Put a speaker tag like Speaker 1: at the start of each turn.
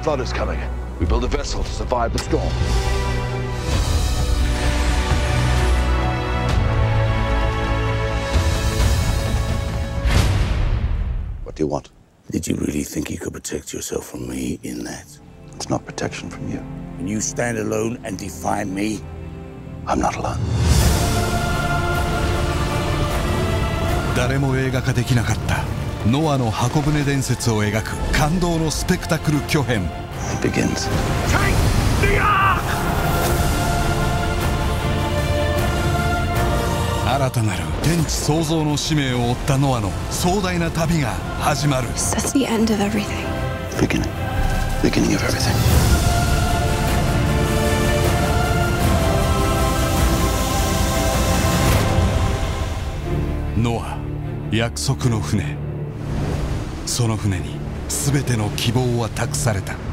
Speaker 1: flood is coming. We build a vessel to survive the storm. What do you want?
Speaker 2: Did you really think you could protect yourself from me in that?
Speaker 1: It's not protection from you.
Speaker 2: When you stand alone and defy me,
Speaker 1: I'm not alone.
Speaker 3: 誰も映画化できなかったノアの箱舟伝説を描く感動のスペクタクル巨編。
Speaker 1: It begins.
Speaker 4: Take the ark!
Speaker 3: 新たなる天地創造の使命を負ったノアの壮大な旅が始まる。
Speaker 5: That's the end of everything.
Speaker 1: Beginning. Beginning of everything.
Speaker 3: ノア約束の船。その船に全ての希望は託された。